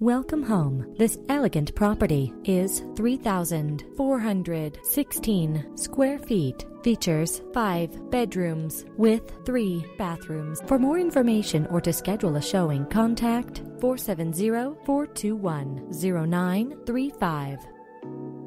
Welcome home. This elegant property is 3,416 square feet. Features 5 bedrooms with 3 bathrooms. For more information or to schedule a showing, contact 470-421-0935.